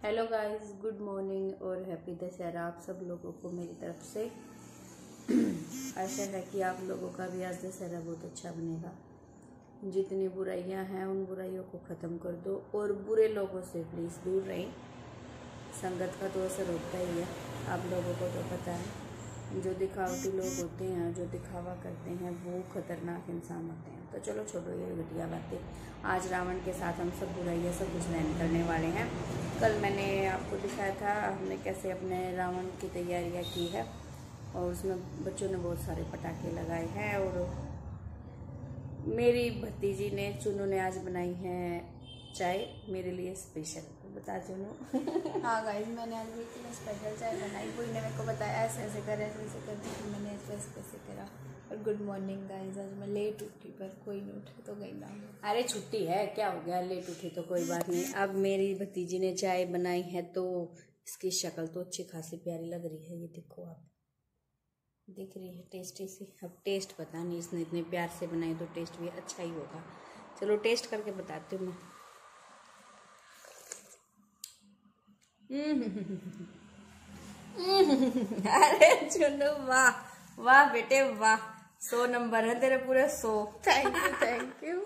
Hello guys, good morning और happy Dussehra आप सब लोगों को मेरी तरफ से। आशा है कि आप लोगों का भी आज दशहरा बहुत अच्छा बनेगा। जितनी बुराइयां हैं उन बुराइयों को ख़त्म कर दो और बुरे लोगों से प्लीज़ दूर रहें। संगत का तो असर होता ही है, आप लोगों को तो पता है। जो दिखावटी लोग होते हैं, जो दिखावा करते हैं, वो खतरनाक इंसान होते हैं। तो चलो छोड़ो ये घटिया बातें। आज रावण के साथ हम सब बुराइयां सब कुछ नहीं करने वाले हैं। कल मैंने आपको दिखाया था हमने कैसे अपने रावण की तैयारियां की है और उसमें बच्चों ने बहुत सारे पटाखे लगाए हैं। और मेरी भतीजी ने चुनू ने आज बनाई है चाय मेरे लिए स्पेशल। बता चुनू। हाँ गाइस, मैंने आज मेरे लिए स्पेशल चाय बनाई। कोई ने मेरे को बताया ऐसे ऐसे कर तो मैंने ऐसे करा। और गुड मॉर्निंग गाइस, आज मैं लेट उठी पर कोई नहीं उठा तो गई ना। अरे छुट्टी है, क्या हो गया, लेट उठी तो कोई बात नहीं। अब मेरी भतीजी ने चाय बनाई है तो इसकी शक्ल तो अच्छी खासी प्यारी लग रही है। ये देखो, आप दिख रही है टेस्टी सी। अब टेस्ट पता नहीं, इसने इतने प्यार से बनाई तो टेस्ट भी अच्छा ही होगा। चलो टेस्ट करके बताती हूँ मैं। अरे चुनू, वाह वाह बेटे वाह, 100 नंबर है तेरे पूरे 100। Thank you thank you.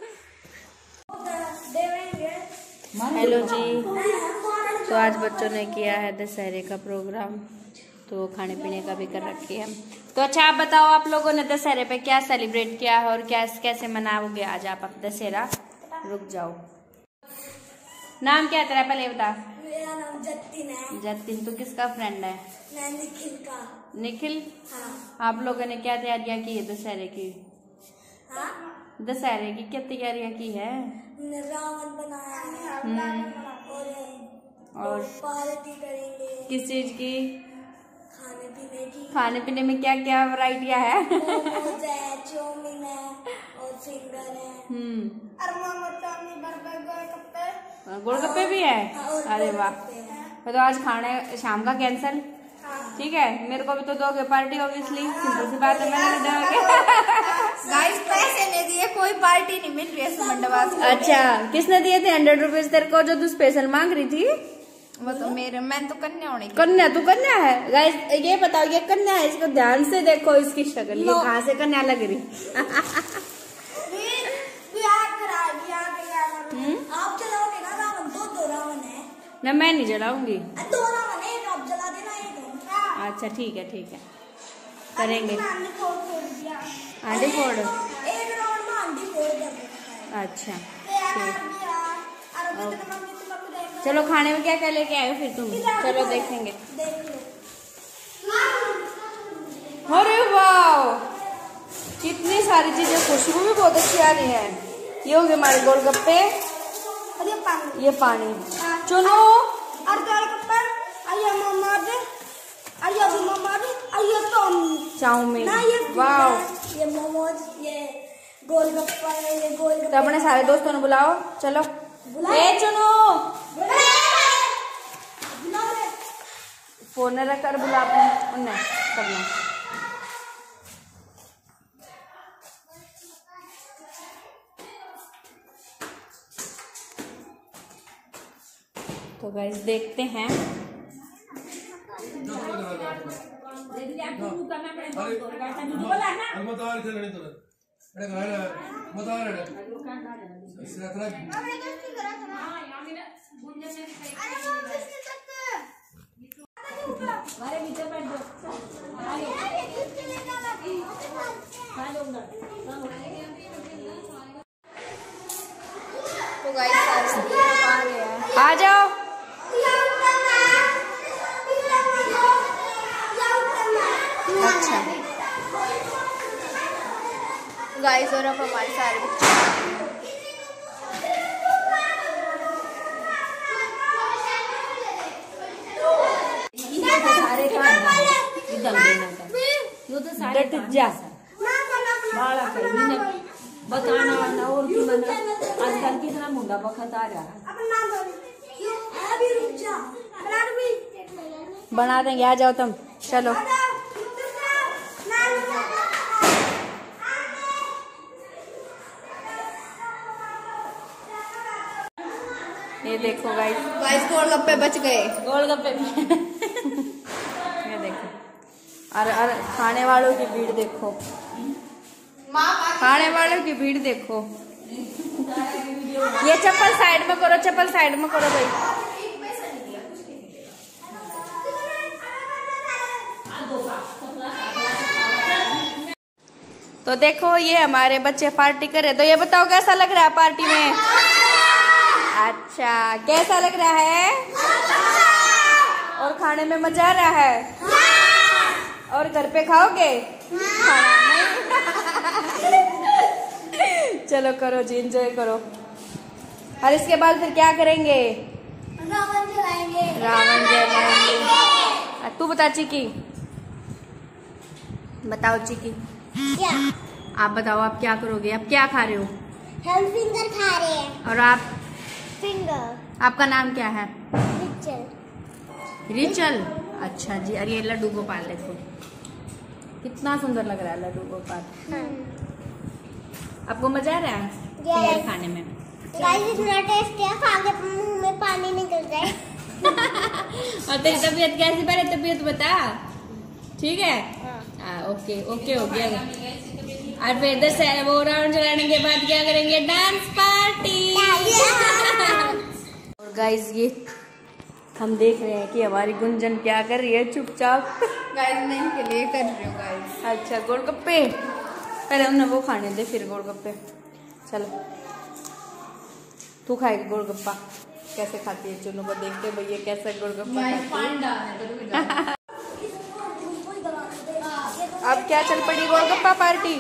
Hello जी, तो आज बच्चों ने किया है दशहरे का प्रोग्राम, तो खाने पीने का भी कर रखी है। तो अच्छा आप बताओ, आप लोगों ने दशहरे पे क्या सेलिब्रेट किया है और क्या कैसे मनाओगे आज आप दशहरा? रुक जाओ, नाम क्या है तेरा पहले बता। मेरा नाम जतिन है। जतिन, तू किसका फ्रेंड है? मैं निखिल का। निखिल, हाँ। आप लोगों ने क्या तैयारियां की है दशहरे की? हाँ? दशहरे की क्या तैयारियां की है? हमने रावण बनाया है और पार्टी करेंगे। किस चीज की? खाने पीने की। खाने पीने में क्या क्या वैरायटियां है? मोमोज है, चाउमीन है और फिंगर है। गोलगप्पे भी है। अरे वाह, तो आज खाने शाम का कैंसल। ठीक है, मेरे को भी तो दोगे पार्टी ऑब्वियसली, सिंपल सी बात है। मैंने नहीं दोगे। गाइस पैसे नहीं दिए, कोई पार्टी नहीं मिल रही है सुमंडवास को। अच्छा, किसने दिए थे 100 रुपीज तेरे को जो तू स्पेशल मांग रही थी? वो तो मेरे, मैं तो कन्या होने की। कन्या? तू कन्या है? गाइस ये बताओ, ये कन्या है? इसको ध्यान से देखो, इसकी शक्ल, ये कहाँ से कन्या लग रही? आप चलाओगे ना रावण? दो रावण है ना, मैं नहीं जलाऊंगी। 2 रावण है, एक आप जला देना, एक। अच्छा ठीक है करेंगे। आंटी फोड़? एक रावण में आंटी फोड़ कर देना है। अच्छा ठीक। चलो खाने में क्या क्या लेके आए हो फिर तुम? चलो देखेंगे। देख लो। अरे वाह, कितनी सारी चीजें, खुशबू भी बहुत अच्छी आ रही है। ये हो गए हमारे गोलगप्पे, ये पानी। चुनो चाउमीन, वाह, ये मोमोज, ये गोलगप्पा है, ये गोलगप्पा। तो अपने सारे दोस्तों ने बुलाओ, चलो। ए चुनो, फोन रख कर बुला उन्हें करना। तो गाइस देखते हैं। तो गाइस आ जाओ। अच्छा गाइस, और अब हमारे सारे बच्चे बताना और की मना आजकल कितना मुंडा बखत आ रहा है। बना देंगे, आ जाओ तुम, चलो। ये ये देखो गाइस, गोलगप्पे बच गए। गोलगप्पे ये देखो, और खाने वालों की भीड़ देखो, खाने वालों की भीड़ देखो। ये चप्पल साइड में करो, चप्पल साइड में करो भाई। तो देखो ये हमारे बच्चे पार्टी कर रहे, तो ये बताओ कैसा लग रहा है पार्टी में? अच्छा, कैसा लग रहा है? और खाने में मजा आ रहा है? और घर पे खाओगे? खाना नहीं। चलो करो जी, एंजॉय करो। और इसके बाद फिर क्या करेंगे? रावण जलाएंगे। रावण जलाएंगे। तू बता चिकी, बताओ चिकी, क्या? आप बताओ आप क्या करोगे? आप क्या खा रहे हो? हम फिंगर खा रहे हैं। और आप? फिंगर। आपका नाम क्या है? रिचल। रिचल, अच्छा जी। अरे ये लड्डू गोपाल देखो कितना सुंदर लग रहा है लड्डू गोपाल। आपको मजा आ रहा है फिंगर खाने में? गाइस इतना टेस्टी है, खा के मुंह में पानी निकल जाए। और तेरी तबीयत कैसी? पहले तबीयत बता, ठीक है? ओके ओके हो गया। और फिर दशहरा वो राउंड चलाने के बाद क्या करेंगे? Dance party. और गाइस ये हम देख रहे हैं कि हमारी गुंजन क्या कर रही है चुपचाप। गाइस मैं इनके लिए कर रही हूँ गाइस। अच्छा गोलगप्पे, पहले उन्हें वो खाने दे फिर गोलगप्पे। चलो तू खाएगी गोलगप्पा? कैसे खाती है चुनू को देखते भैया कैसे गोलगप्पा खाती है। अब क्या चल पड़ी गोलगप्पा पार्टी।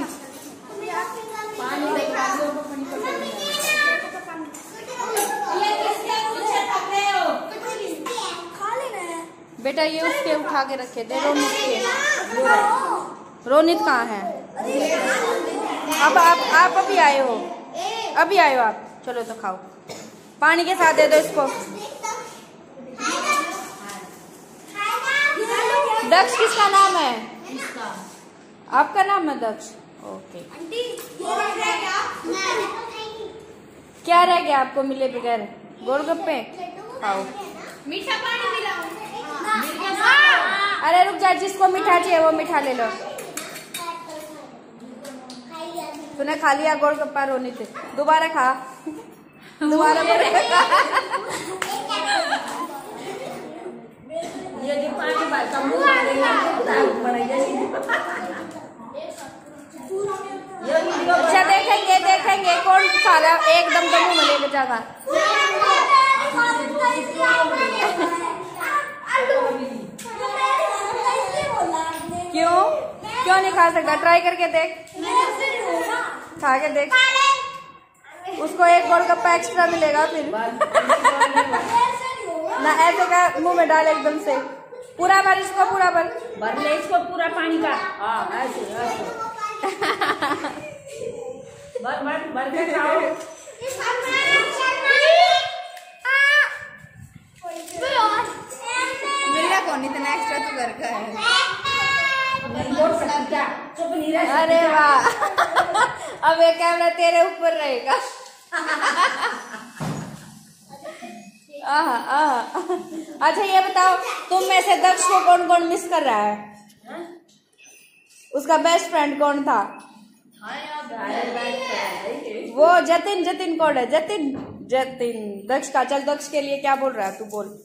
बेटा ये उसके उठा के रखे थे, रोनित के। रोनित कहाँ है? अब आप अभी आए हो? अभी आए हो आप? चलो तो खाओ, पानी के साथ दे दो इसको। दक्ष किसका नाम है? आपका नाम है दक्ष? ओके। क्या रह गया आपको मिले बगैर? गोलगप्पे खाओ। मीठा पानी पिलाओ। अरे रुक जा, जिसको मीठा चाहिए वो मीठा ले लो। तूने खा लिया गोलगप्पा रोनित? दोबारा खा, दोबारा अच्छा देखेंगे देखेंगे कौन सारा एकदम तो मुंह में लेके जाएगा। क्यों क्यों नहीं खा सकता? ट्राई करके देख, खा के देख, उसको एक गोलगप्पा एक्स्ट्रा मिलेगा फिर ना। ऐसे का मुंह में डाल एकदम से, पूरा भर इसको, पूरा भर ले इसको, पूरा पानी का। ऐसे भर के खाओ। मिला कौन इतना एक्स्ट्रा तो घर का है। अरे वाह, अब ये कैमरा तेरे ऊपर रहेगा। अच्छा ये बताओ, तुम में से दक्ष को कौन कौन मिस कर रहा है? उसका बेस्ट फ्रेंड कौन था? वो जतिन। जतिन कौन है? जतिन दक्ष का। चल दक्ष के लिए क्या बोल रहा है तू? बोल।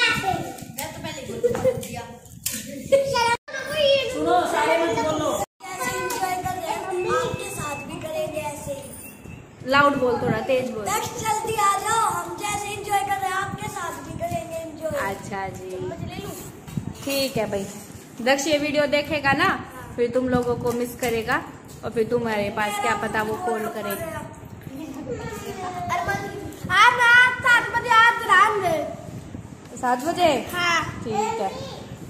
सुनो सारे मत बोलो, आपके साथ भी करेंगे ऐसे ही। लाउड बोल, थोड़ा तेज बोल। दक्ष जल्दी आ जाओ, हम जैसे एंजॉय कर रहे हैं आपके साथ भी करेंगे एंजॉय। अच्छा जी ठीक है भाई। दक्ष ये वीडियो देखेगा ना, फिर तुम लोगों को मिस करेगा और फिर तुम्हारे पास क्या पता वो कॉल करेगा। आज रात 7 बजे आप ध्यान दे। 7 बजे? हाँ ठीक है।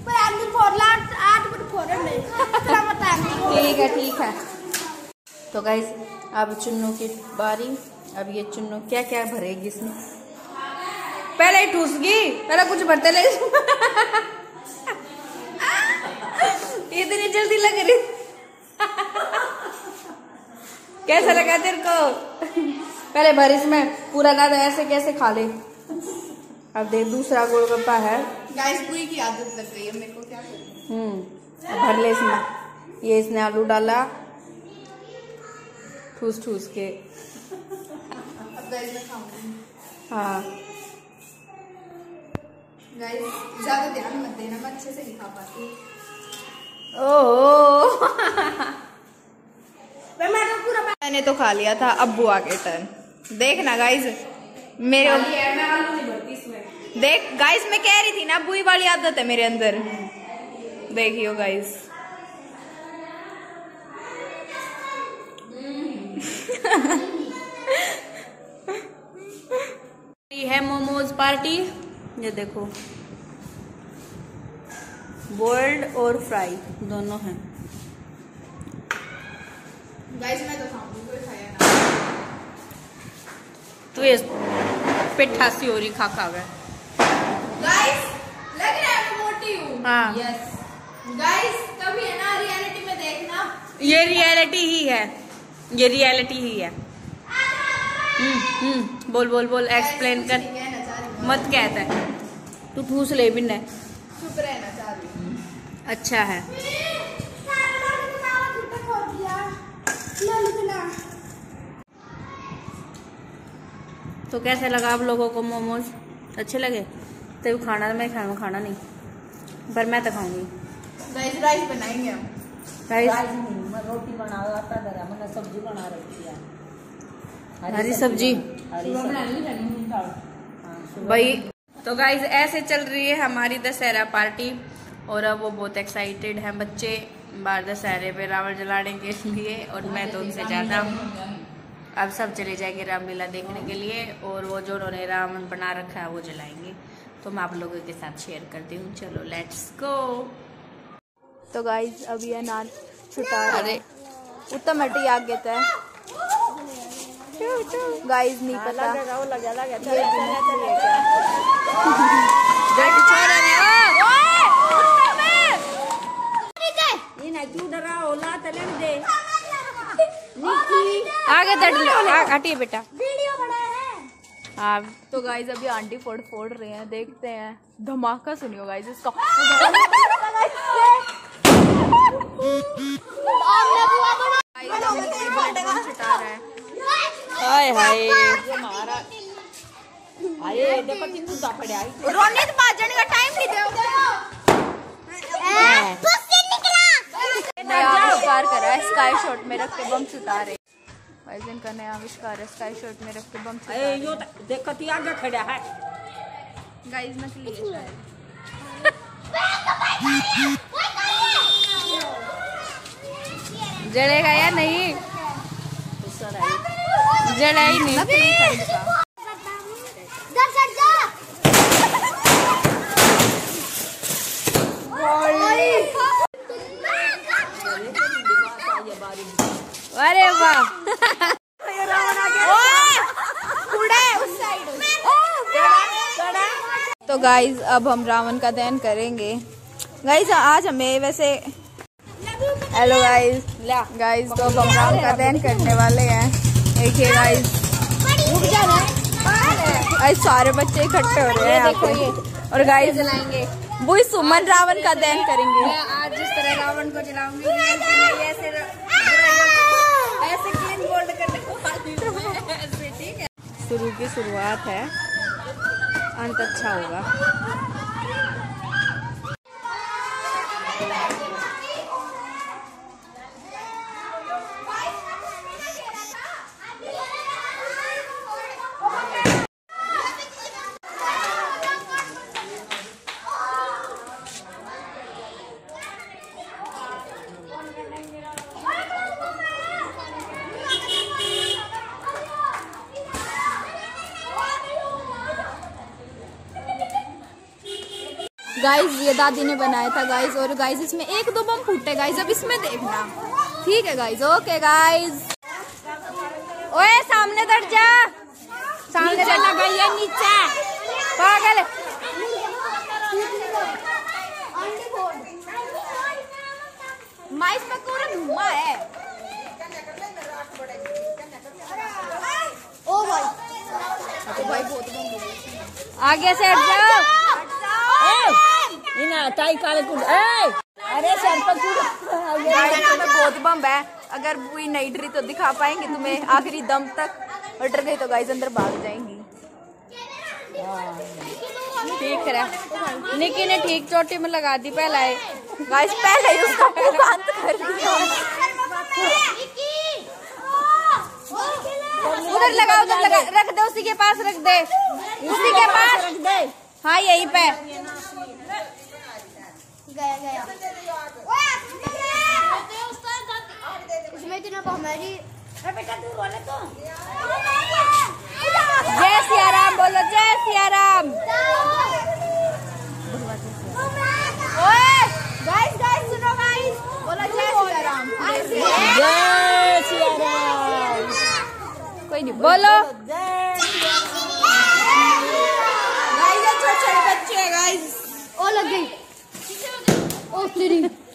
ठीक है। तो गाइस अब चुन्नू की बारी। अब ये चुन्नू क्या क्या भरेगी इसमें? पहले ही ठूस गई, पहले कुछ भरते ले। इतनी जल्दी लग रही। कैसा लगा तेरे को? पहले भर इसमें पूरा, ना ऐसे कैसे खा ले। अब देख दूसरा गोलगप्पा है। गाइस बुई की आदत लग गई है मेरे को, क्या करूं। भर ले इसमें। ये इसने आलू डाला ठूस ठूस के। अब गाइस मैं खाऊंगी। हाँ गाइस ज्यादा ध्यान मत देना, मैं अच्छे से नहीं खा पाती। ओह मैंने तो खा लिया था, अब बुआ के टर्न। देखना गाइस मेरे देख गाइस, मैं कह रही थी ना बुई वाली आदत है मेरे अंदर। देखियो गाइस ये है मोमोज पार्टी। ये देखो बॉइल्ड और फ्राई दोनों हैं। गाइस मैं तो खाऊंगी, कोई खाया ना। तो ये पिट्ठा सी हो रही खा खा गए। गाइस लग रहा है मैं मोटी हूँ। हाँ यस गाइस, कभी है ना रियलिटी में देखना। ये रियलिटी ही है, ये रियलिटी ही है। बोल बोल बोल एक्सप्लेन कर। कहना चाह रही हूँ, मत कहता है तू ठूस ले भी नहीं। चुप रहना चाह रही हूँ। अच्छा है। तो कैसे लगा आप लोगों को मोमोज? अच्छे लगे? तो खाना मैं खाऊँ, खाना नहीं पर मैं तो खाऊंगी। गाइस राइस बनाएंगे हम। राइस मैं रोटी बना आता था, मैंने सब्जी बना रही थी। हरी सब्जी भाई। तो गाइज ऐसे चल रही है हमारी दशहरा पार्टी और अब वो बहुत एक्साइटेड हैं बच्चे बाहर दशहरे पे रावण जलाने के लिए, और मैं तो उनसे ज्यादा। अब सब चले जाएंगे रामलीला देखने के लिए, और वो जो उन्होंने रावण बना रखा है वो जलाएंगे। तो मैं आप लोगों के साथ शेयर करती हूँ। चलो लेट्स गो। तो गाइस अब ये नाच छुटा अरे उत्तम हटी आगे था गाइस, नहीं पता आगे तट लो, हटिए बेटा। हाँ तो गाइस अभी आंटी फोड़ रहे हैं, देखते हैं। धमाका सुनियो गाइस इसका। हाय हाय रोनित बाजन का टाइम नहीं नया आविष्कार करा है, स्काई शॉट में रख के बम छुटा रहे। इनका नया आविष्कार है, स्काई शॉट में रख के बम छुटा रहे। देखो आगे खड़ा है गाइस नकली है शायद। जलेगा या नहीं? जला ही नहीं। अरे वाह तो गाइज अब हम रावण का दहन करेंगे। गाइज आज हमें वैसे हेलो गाइज तो अब हम रावण का दहन करने वाले हैं। देखिए गाइज आज सारे बच्चे इकट्ठे हो रहे हैं यहाँ पे, और गाइज जलाएंगे बुई सुमन रावण का दहन करेंगे। मैं आज जिस तरह रावण को जलाऊंगी ऐसे क्लीन बोल्ड करने को ऐसे, ठीक है। शुरू की शुरुआत है, अंत अच्छा होगा। गाइज ये दादी ने बनाया था गाइज, और गाइज इसमें एक दो बम फूटे गाइज, अब इसमें देखना। ठीक है गाइज, ओके गाइज। ओए सामने दर जा, सामने चला गई है नीचे पागल। माइस में पूरा धुआं है। ओ भाई, तो भाई बहुत आगे से हट जाओ। ताई काले कुछ अरे सर पर बहुत बम है। अगर कोई नहीं डरी तो दिखा पाएंगे तुम्हें आखिरी दम तक, और डर गई तो गाइस अंदर भाग जाएंगी। ठीक है, निकी ने ठीक चोटी में लगा दी पहला है गाइस, पहले ही उसका मुंह बंद कर दिया। उधर लगा, उधर लगा, रख दे उसी के पास, रख दे उसी के पास रख दे। हाँ यहीं पे गया उसमें इतना हमारी बेटा तू रोले तो जय सिया राम बोलो, जय सिया राम। ओए गाइस गाइस सुनो गाइस, बोलो जय सिया राम। जय सिया राम। कोई नहीं बोलो गाइस, छोटे छोटे बच्चे हैं गाइस। ओ लग गई ओ तेरी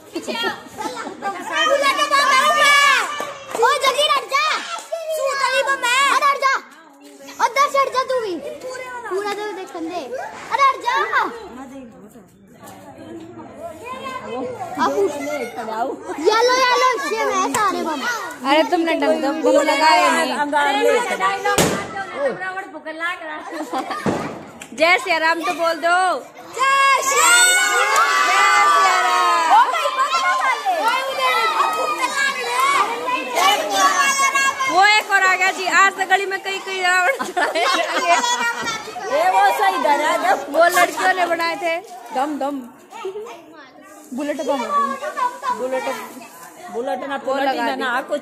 ओ जल्दी हट जा, सूट वाली बम है। अरे हट जा, उधर से हट जा तू भी, पूरा तो देखन दे। अरे हट जा, येलो येलो सेम है सारे बम। अरे तुमने ढंग बम लगाए नहीं। जय सिया राम तो बोल दो। जय श्री वो एक और आ गया जी, आज से गली में कई कई रावण चढ़ाए। वो सही डरा जब वो लड़कियों ने बनाए थे। दम दम बुलेट बम, बुलेट ना वो लगा दी। ना कुछ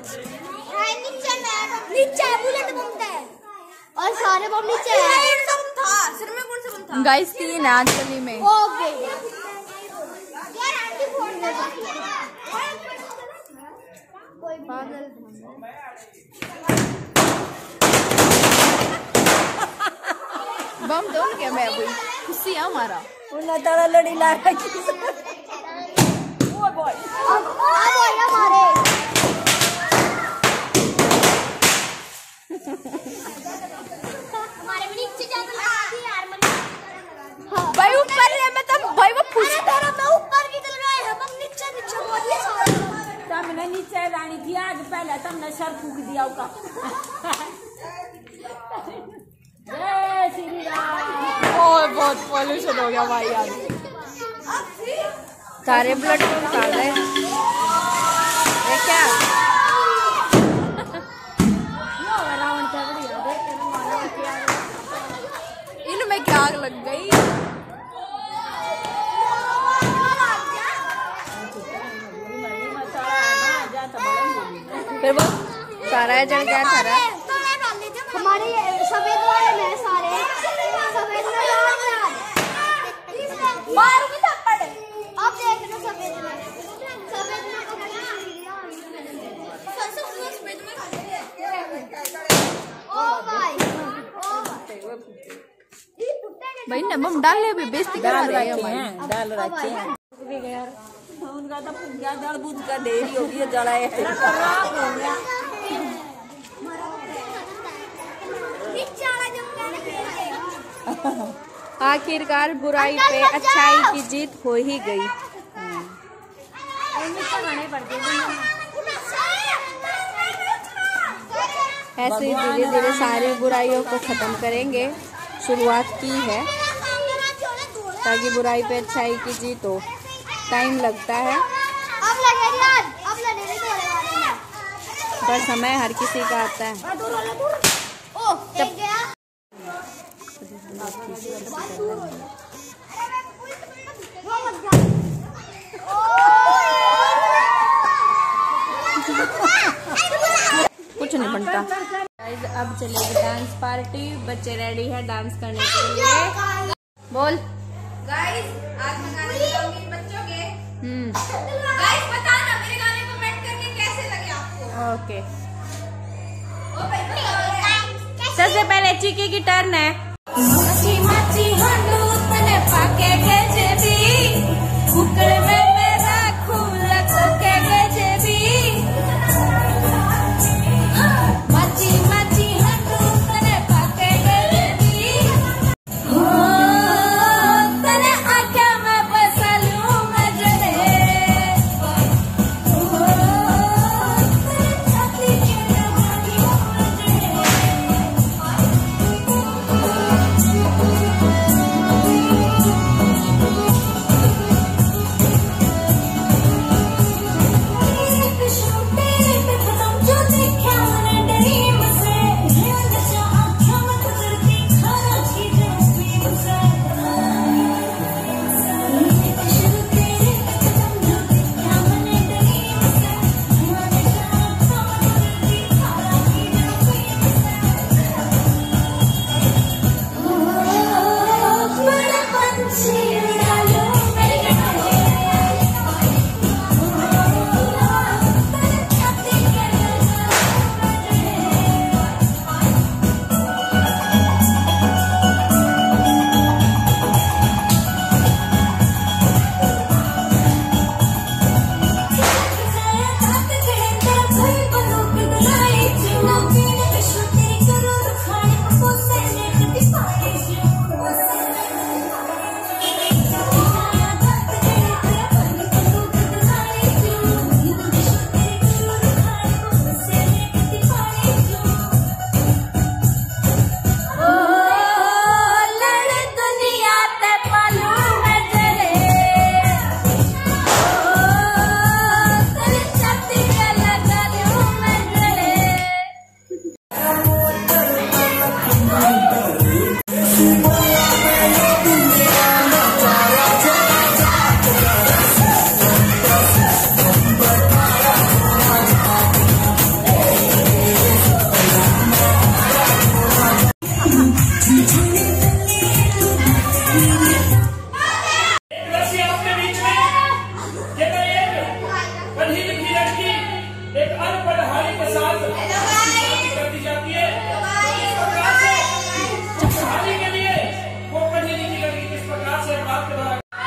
नीचे बुलेट बम है और सारे बम नीचे है। सिर में कौन सा बम था गाइस? 3 आज गली में। ओके कोई पागल बम तो क्या मैं अभी खुशी है हमारा। उन्हें तारा लड़ी ला रखी। अब हमारे हमारे भी नीचे जाने लगी यार। भाई ऊपर ले, मैं तो भाई वो खुश तेरा मैं ऊपर की चल रहा है, हम नीचे नीचे बोलिए सारे। तुमने नीचे रानी थी आज पहले तुमने सर फूक दिया उसका। जय श्री राम। और बहुत पॉल्यूशन हो गया भाई यार, सारे ब्लड को निकाल रहे हैं। ये क्या रावण इनमें क्या आग लग गई? फिर वो सारा जल गया सारा। हमारे सफेद वाले में सारे सफेद में मारूंगी थप्पड़। अब देख लो सफेद में ओ भाई भाई ने बम डाले भी बेइज्जती करा रहे हैं भाई। डाल रखे हैं उनका तो पूजा जल बुझ का देरी हो गई जलाए आखिरकार बुराई पे अच्छाई की जीत हो ही गई। ऐसे ही धीरे धीरे सारी बुराइयों को खत्म करेंगे। शुरुआत की है ताकि बुराई पे अच्छाई की जीत हो। टाइम लगता है पर समय हर किसी का आता है। कुछ नहीं बनता। अब चलेगी डांस पार्टी, बच्चे रेडी है डांस करने के लिए। बोल गाइस, आज मैं गाने गाऊंगी बच्चों के। गाइस बताना मेरे गाने कमेंट करके कैसे लगे आपको। ओके, ओ भाई बताओ। सबसे पहले चीकी की टर्न है। Oh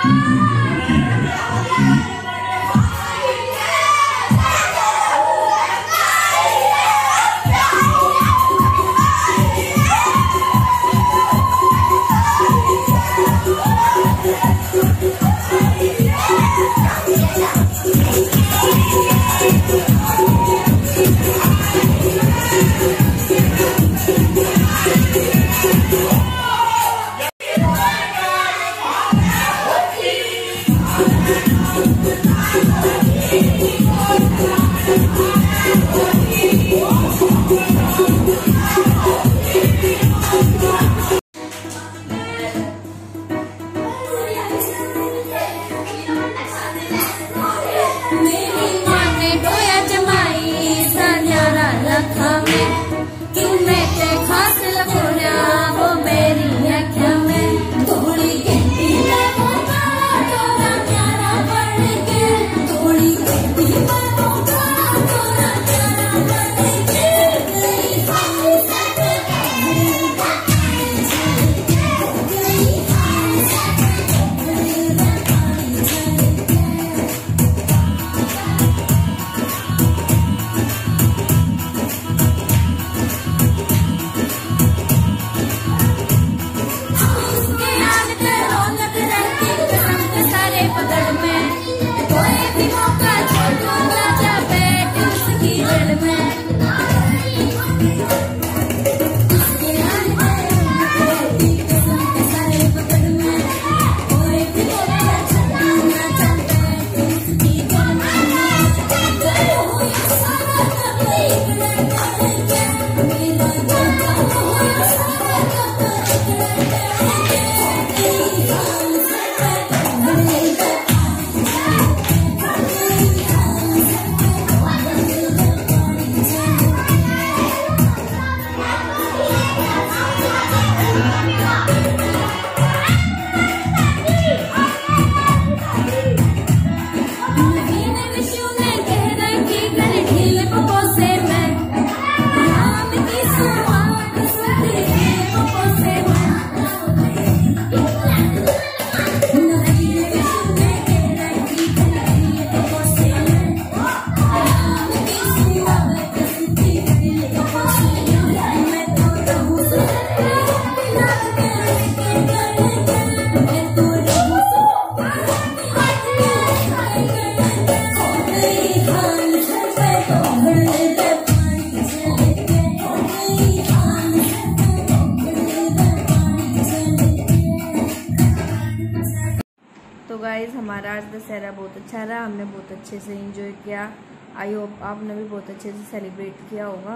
तो गाइज हमारा आज दशहरा बहुत अच्छा रहा, हमने बहुत अच्छे से एंजॉय किया। आई होप आपने भी बहुत अच्छे से सेलिब्रेट किया होगा।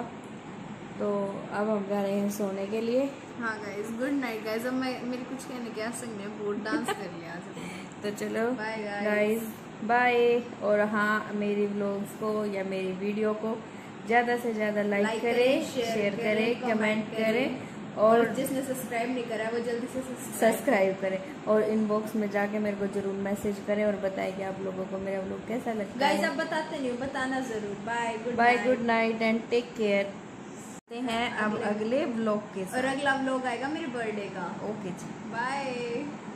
तो अब हम जा रहे हैं सोने के लिए। हाँ गाइज, गुड नाइट गाइज। अब मैं मेरे कुछ कहने के संग ने बहुत डांस कर लिया तो चलो बाय गाइज, बाय। और हाँ, मेरी व्लॉग्स को या मेरी वीडियो को ज़्यादा से ज़्यादा लाइक करें, शेयर करें, कमेंट करें और जिसने सब्सक्राइब नहीं करा वो जल्दी से सब्सक्राइब करें और इनबॉक्स में जाके मेरे को जरूर मैसेज करें और बताएं कि आप लोगों को मेरा व्लॉग कैसा लगता गाइस। है। आप बताते नहीं हो, बताना जरूर। Bye, good night and take care. हैं अब अगले व्लॉग के साथ और अगला व्लॉग आएगा मेरे बर्थडे का। ओके जी, बाय।